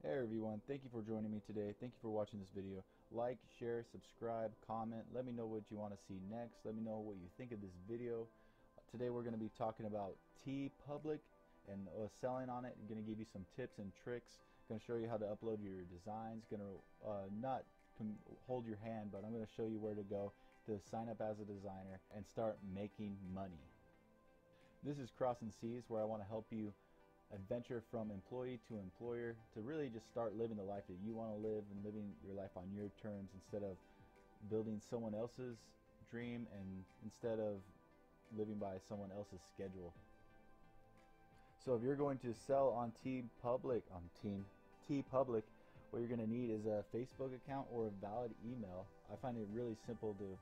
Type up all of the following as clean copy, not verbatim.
Hey everyone, thank you for joining me today. Thank you for watching this video. Like, share, subscribe, comment. Let me know what you want to see next. Let me know what you think of this video. Today we're going to be talking about Teepublic and selling on it. I'm going to give you some tips and tricks. Going to show you how to upload your designs. Going to not hold your hand, but I'm going to show you where to go to sign up as a designer and start making money. This is Crossing Seas, where I want to help you adventure from employee to employer to really just start living the life that you want to live and living your life on your terms instead of building someone else's dream and instead of living by someone else's schedule. So if you're going to sell on Teepublic, what you're going to need is a Facebook account or a valid email. I find it really simple to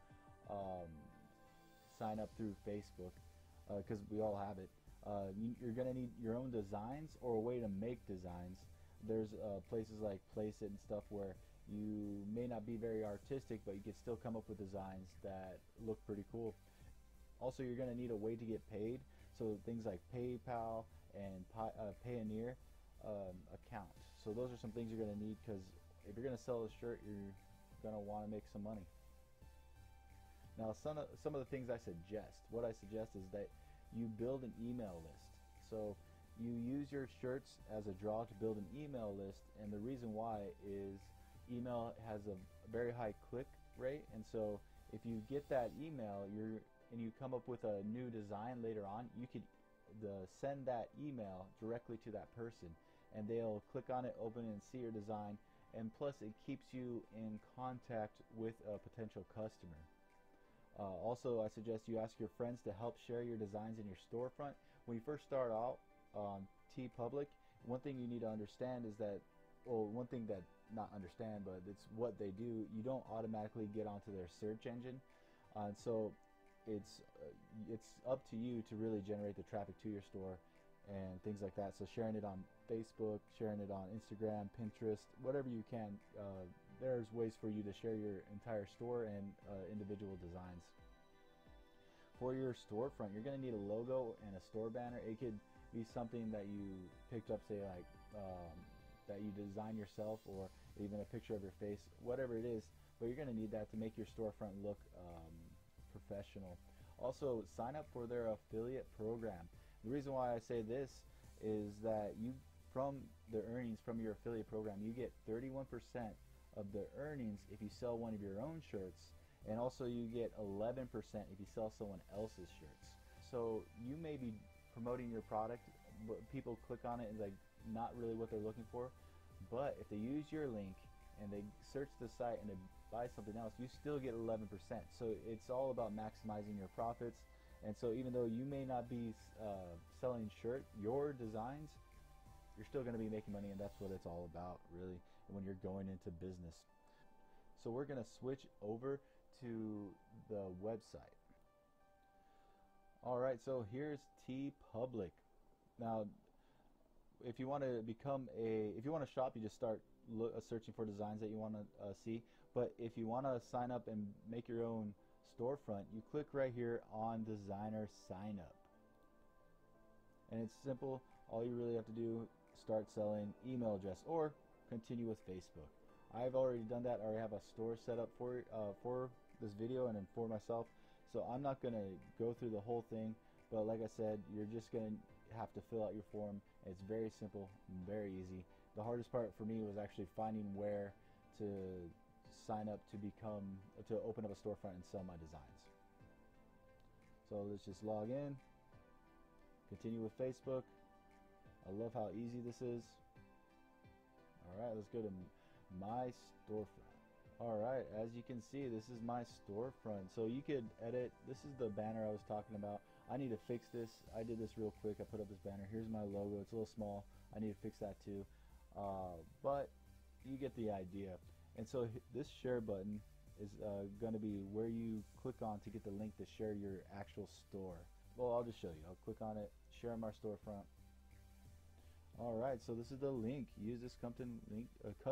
sign up through Facebook because we all have it. You're going to need your own designs or a way to make designs. There's places like Place It and stuff where you may not be very artistic, but you can still come up with designs that look pretty cool. Also, you're going to need a way to get paid, so things like PayPal and Payoneer account. So those are some things you're going to need, because if you're going to sell a shirt, you're going to want to make some money. Now, some of the things what I suggest is that you build an email list. So you use your shirts as a draw to build an email list, and the reason why is email has a very high click rate, and so if you get that email and you come up with a new design later on, you could send that email directly to that person and they'll click on it, open it, and see your design, and plus it keeps you in contact with a potential customer. Also, I suggest you ask your friends to help share your designs in your storefront. When you first start out on Teepublic, one thing you need to understand is that, well, one thing that, not understand, but it's what they do, you don't automatically get onto their search engine. And so it's up to you to really generate the traffic to your store and things like that. So sharing it on Facebook, sharing it on Instagram, Pinterest, whatever you can, there's ways for you to share your entire store and individual designs. For your storefront, you're going to need a logo and a store banner. It could be something that you picked up, say like that you design yourself, or even a picture of your face, whatever it is, but you're going to need that to make your storefront look professional. Also, sign up for their affiliate program. The reason why I say this is that from the earnings from your affiliate program, you get 31% of the earnings if you sell one of your own shirts, and also you get 11% if you sell someone else's shirts. So you may be promoting your product, but people click on it and like not really what they're looking for, but if they use your link and they search the site and they buy something else, you still get 11%. So it's all about maximizing your profits. And so even though you may not be selling your designs, you're still going to be making money, and that's what it's all about, really, when you're going into business. So we're going to switch over to the website. Alright, so here's Teepublic. Now, if you want to shop, you just start searching for designs that you want to see. But if you want to sign up and make your own storefront, you click right here on designer sign up, and it's simple. All you really have to do, start selling, email address, or continue with Facebook. I've already done that. I already have a store set up for this video and then for myself, so I'm not going to go through the whole thing, but like I said, you're just going to have to fill out your form. It's very simple and very easy. The hardest part for me was actually finding where to sign up to open up a storefront and sell my designs. So let's just log in, continue with Facebook. I love how easy this is. Alright, let's go to my storefront. Alright, as you can see, this is my storefront. So you could edit. This is the banner I was talking about. I need to fix this. I did this real quick. I put up this banner. Here's my logo. It's a little small. I need to fix that too. But you get the idea. And so this share button is going to be where you click on to get the link to share your actual store. Well, I'll just show you. I'll click on it, share my storefront. Alright, so this is the link. Use this custom link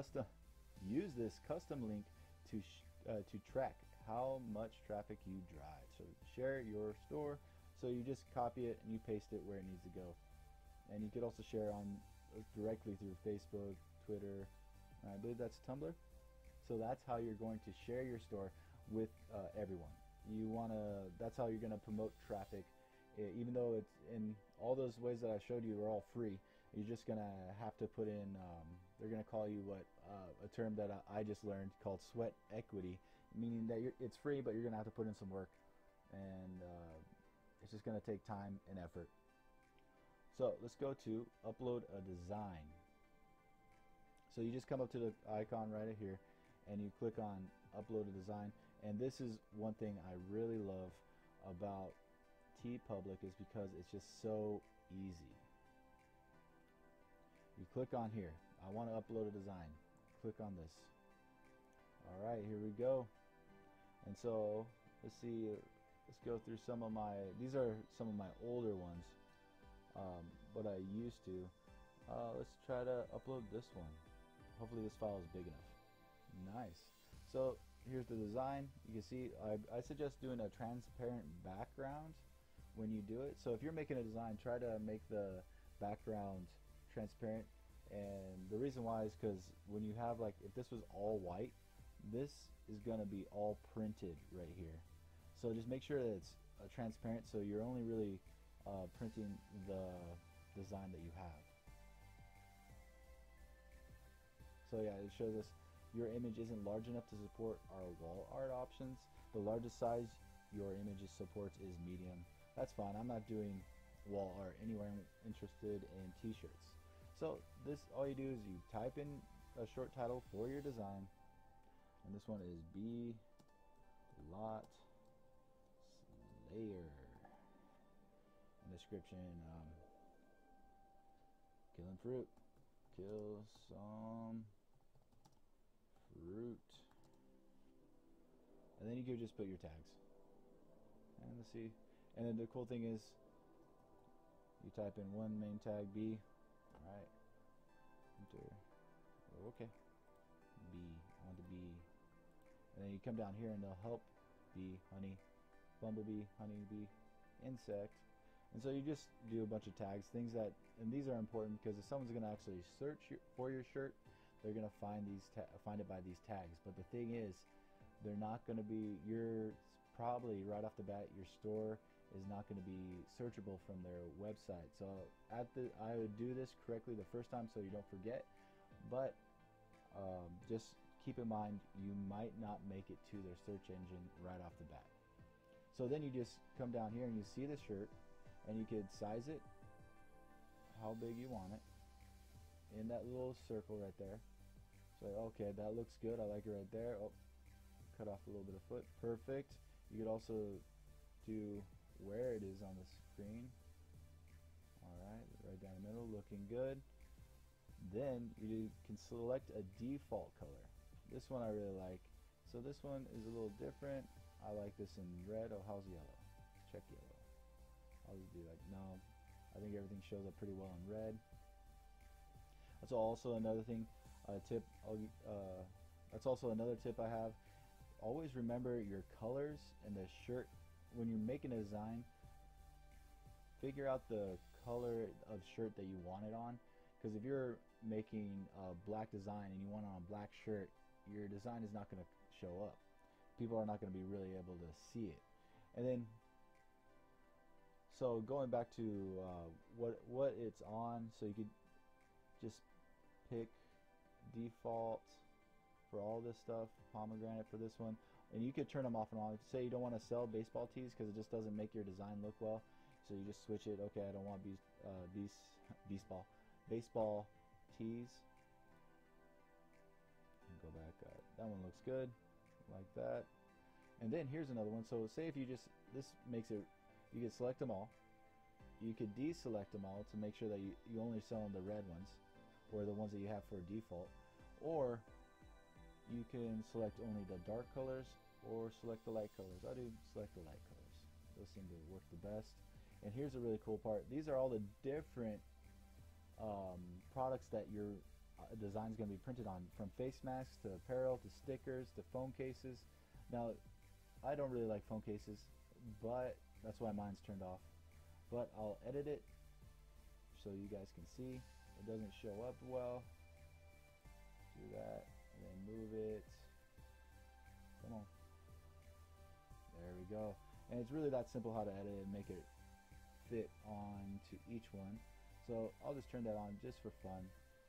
to track how much traffic you drive. So share your store. So you just copy it and you paste it where it needs to go. And you could also share on directly through Facebook, Twitter, and I believe that's Tumblr. So that's how you're going to share your store with everyone. That's how you're going to promote traffic. Even though it's in all those ways that I showed you are all free, you're just going to have to put in, they're going to call you a term that I just learned called sweat equity, meaning that it's free, but you're going to have to put in some work, and it's just going to take time and effort. So let's go to upload a design. So you just come up to the icon right here and you click on upload a design, and this is one thing I really love about Teepublic, is because it's just so easy. You click on here, I want to upload a design, click on this. Alright, here we go. And so let's see, let's go through some of these are some of my older ones, but I used to. Let's try to upload this one. Hopefully this file is big enough. Nice. So here's the design. You can see I suggest doing a transparent background when you do it. So if you're making a design, try to make the background transparent. And the reason why is because when you have, like, if this was all white, this is gonna be all printed right here. So just make sure that it's transparent, so you're only really printing the design that you have. So yeah, it shows us your image isn't large enough to support our wall art options. The largest size your image supports is medium. That's fine. I'm not doing wall art anywhere. I'm interested in t-shirts. So this, all you do is you type in a short title for your design, and this one is B Lot Slayer. And description, killing fruit. Kill some fruit. And then you can just put your tags. And let's see. And then the cool thing is, you type in one main tag B. Alright. Enter. Okay. B. I want the B. And then you come down here and they'll help bee, honey, bumblebee, honeybee, insect. And so you just do a bunch of tags, things that, and these are important because if someone's going to actually search for your shirt, they're going to find it by these tags. But the thing is, they're not going to be, probably right off the bat, your store is not going to be searchable from their website. So I would do this correctly the first time so you don't forget, but just keep in mind you might not make it to their search engine right off the bat. So then you just come down here and you see the shirt, and you could size it how big you want it in that little circle right there. So okay, that looks good, I like it right there. Oh, cut off a little bit of foot, perfect. You could also do where it is on the screen. Alright, right down the middle, looking good. Then you can select a default color. This one I really like. So this one is a little different. I like this in red. Oh, how's yellow? Let's check yellow. I'll just be like, no, I think everything shows up pretty well in red. That's also another thing, tip. That's also another tip I have. Always remember your colors and the shirt. When you're making a design, figure out the color of shirt that you want it on. Because if you're making a black design and you want it on a black shirt, your design is not going to show up. People are not going to be really able to see it. And then, so going back to what it's on, so you could just pick default for all this stuff, pomegranate for this one, and you could turn them off and on. Say you don't want to sell baseball tees because it just doesn't make your design look well, so you just switch it. Okay, I don't want baseball tees. And go back. That one looks good, like that. And then here's another one. So say if you just, this makes it, you can select them all. You could deselect them all to make sure that you only sell the red ones, or the ones that you have for default, or you can select only the dark colors or select the light colors. I do select the light colors. Those seem to work the best. And here's a really cool part. These are all the different products that your design is going to be printed on, from face masks to apparel to stickers to phone cases. Now, I don't really like phone cases, but that's why mine's turned off. But I'll edit it so you guys can see. It doesn't show up well. do that, and then move it. Come on. There we go. And it's really that simple how to edit it and make it fit on to each one. So I'll just turn that on just for fun.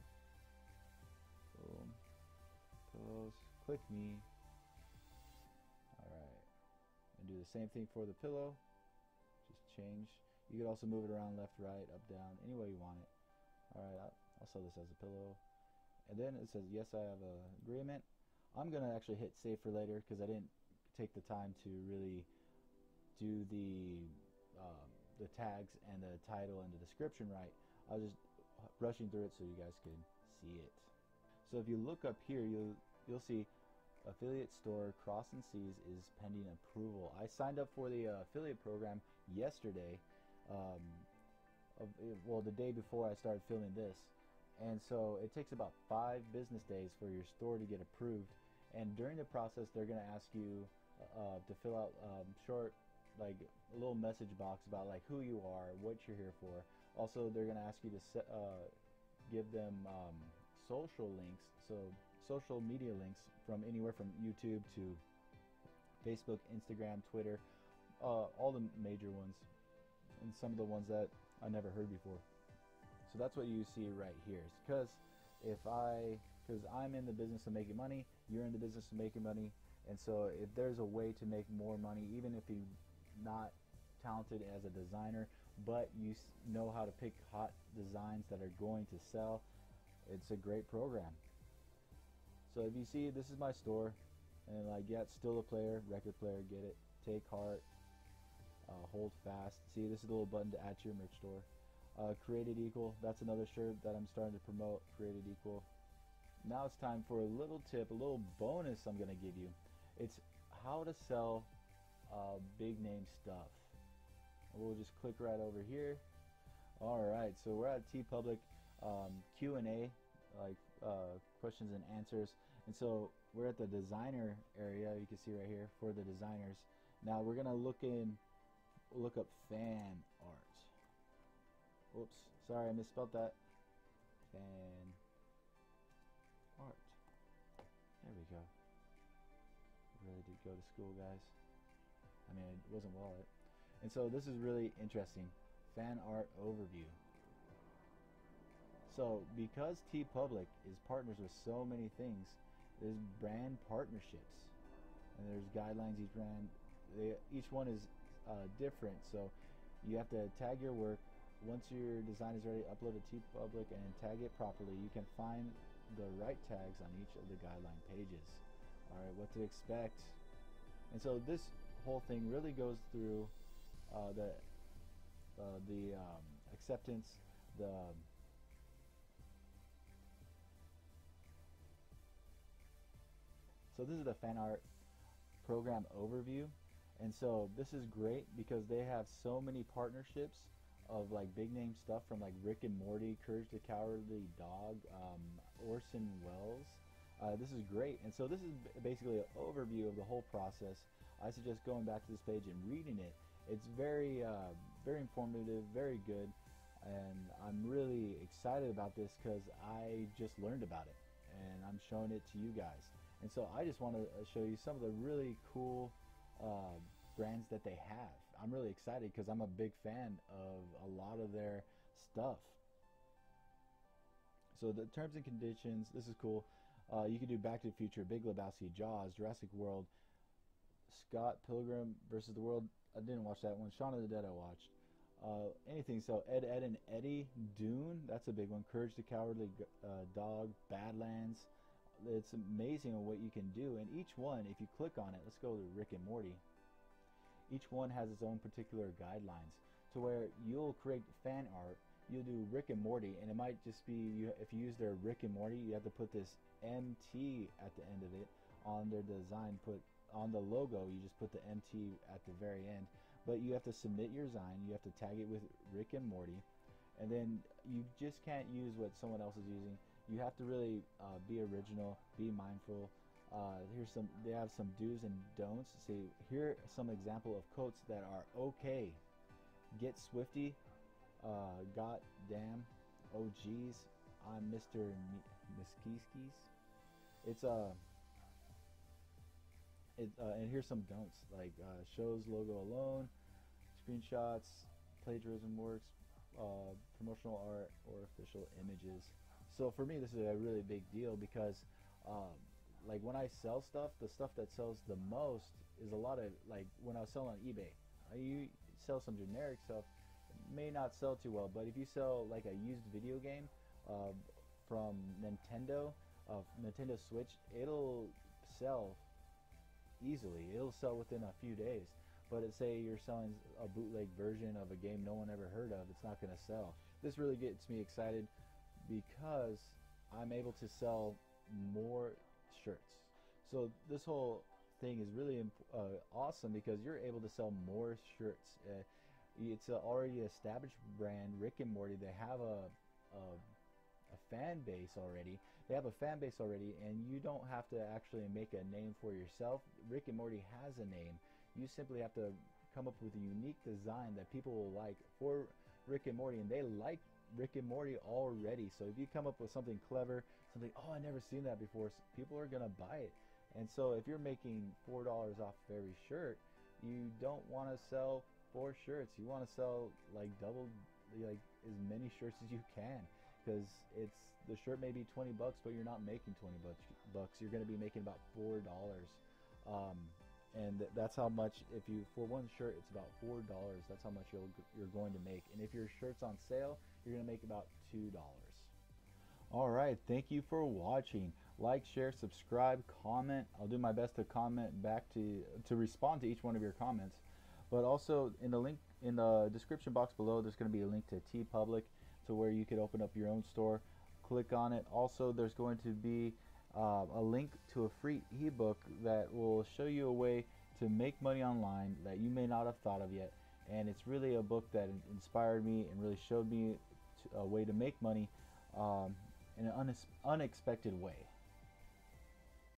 Boom. Pillows. Click me. Alright. And do the same thing for the pillow. Just change. You could also move it around left, right, up, down, any way you want it. Alright, I'll sell this as a pillow. And then it says, yes, I have an agreement. I'm going to actually hit save for later because I didn't take the time to really do the tags and the title and the description right. I was just rushing through it so you guys can see it. So if you look up here, you'll see affiliate store Crossing Seas is pending approval. I signed up for the affiliate program yesterday, well, the day before I started filming this, and so it takes about 5 business days for your store to get approved. And during the process, they're going to ask you to fill out short, like a little message box about like who you are, what you're here for. Also, they're going to ask you to give them social links, so social media links from anywhere from YouTube to Facebook, Instagram, Twitter, all the major ones, and some of the ones that I never heard before. So that's what you see right here. Because I'm in the business of making money, you're in the business of making money, and so if there's a way to make more money, even if you're not talented as a designer, but you know how to pick hot designs that are going to sell, it's a great program. So if you see, this is my store, and like, yeah, it's still a player, record player, get it, take heart, hold fast. See, this is a little button to add to your merch store. Created Equal, that's another shirt that I'm starting to promote, Created Equal. Now it's time for a little tip, a little bonus I'm going to give you. It's how to sell big name stuff. We'll just click right over here. Alright, so we're at Teepublic Q&A, like questions and answers. And so we're at the designer area, you can see right here, for the designers. Now we're going to look up fan art. Oops, sorry, I misspelled that. Fan art. There we go. Really did go to school, guys. I mean, it wasn't well. And so this is really interesting. Fan art overview. So because Teepublic is partners with so many things, there's brand partnerships, and there's guidelines. Each brand, each one is different. So you have to tag your work. Once your design is ready, upload to Teepublic and tag it properly. You can find the right tags on each of the guideline pages. All right, what to expect. And so this whole thing really goes through the acceptance, so this is the fan art program overview. And so this is great because they have so many partnerships of like big name stuff from like Rick and Morty, Courage the Cowardly Dog, Orson Welles. This is great. And so this is basically an overview of the whole process. I suggest going back to this page and reading it. It's very very informative, very good, and I'm really excited about this because I just learned about it and I'm showing it to you guys. And so I just want to show you some of the really cool brands that they have. I'm really excited because I'm a big fan of a lot of their stuff. So the terms and conditions, this is cool. You can do Back to the Future, Big Lebowski, Jaws, Jurassic World, Scott Pilgrim versus the World. I didn't watch that one. Shaun of the Dead I watched. Anything. So Ed, Edd and Eddy, Dune, that's a big one. Courage the Cowardly Dog, Badlands. It's amazing what you can do. And each one, if you click on it, let's go to Rick and Morty. Each one has its own particular guidelines. To where you'll create fan art, you'll do Rick and Morty, and it might just be, if you use their Rick and Morty, you have to put this MT at the end of it on their design. Put on the logo, you just put the MT at the very end. But you have to submit your design, you have to tag it with Rick and Morty, and then you just can't use what someone else is using. You have to really be original, be mindful. They have some do's and don'ts. See, here are some example of quotes that are okay. Get Swifty, God damn, oh geez, I'm Mr. Miskiskis. It's and here's some don'ts like shows logo alone, screenshots, plagiarism works, promotional art, or official images. So for me, this is a really big deal because, um, like when I sell stuff, the stuff that sells the most is a lot of like when I was selling on eBay. You sell some generic stuff, may not sell too well, but if you sell like a used video game uh, from Nintendo Switch, it'll sell easily. It'll sell within a few days. But say you're selling a bootleg version of a game no one ever heard of, it's not going to sell. This really gets me excited because I'm able to sell more shirts. So this whole thing is really awesome because you're able to sell more shirts. It's a already established brand, Rick and Morty. They have a fan base already. They have a fan base already, and you don't have to actually make a name for yourself. Rick and Morty has a name. You simply have to come up with a unique design that people will like for Rick and Morty, and they like Rick and Morty already. So if you come up with something clever, something, oh, I never seen that before, people are gonna buy it. And so if you're making $4 off every shirt, you don't want to sell 4 shirts. You want to sell like double, like as many shirts as you can, because it's the shirt may be 20 bucks, but you're not making 20 bucks. You're going to be making about $4. And that's how much, if you, for one shirt, it's about $4. That's how much you're going to make. And if your shirt's on sale, you're going to make about $2. All right, thank you for watching. Like, share, subscribe, comment. I'll do my best to comment back to respond to each one of your comments. But also in the link in the description box below, there's going to be a link to Teepublic, to where you could open up your own store. Click on it. Also, there's going to be a link to a free ebook that will show you a way to make money online that you may not have thought of yet. And it's really a book that inspired me and really showed me a way to make money in an unexpected way.